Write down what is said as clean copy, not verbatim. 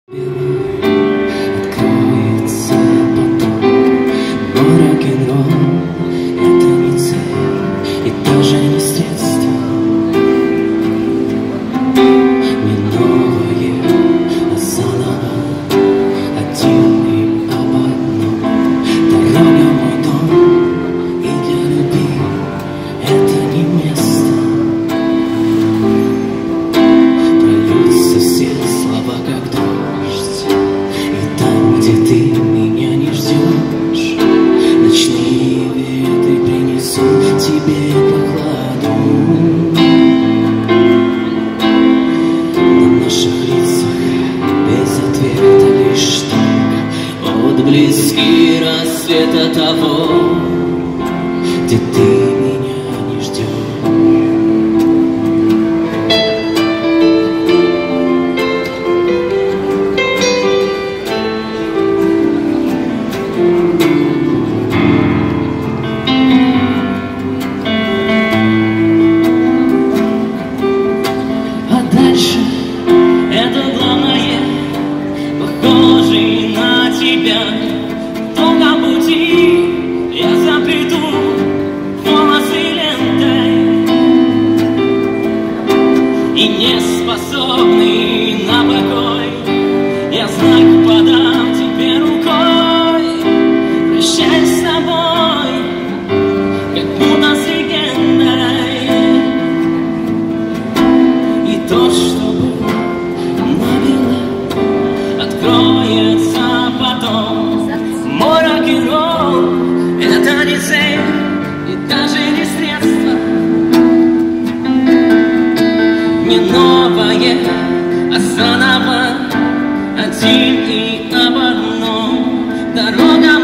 Откроется потом, но рок-н-ролл — это не цель и даже не средство, не новое, а заново, один и об одном. Дорога мой дом, и для любви это не место. Прольются все слова, как дождь, и там, где ты меня не ждешь, ночные ветры принесут тебе прохладу. На наших лицах без ответа лишь только отблески рассвета того, где ты меня не ждешь. Дальше это главное, похожий на тебя. Долго пути я заплету волосы лентой, и не способный на покой я знак подам тебе рукой. Прощай с тобой, как будто с легендой. И то, что было набело, откроется потом. Мой рок-н-ролл — это не цель и даже не средство, не новое, а заново, один и об одном. Дорога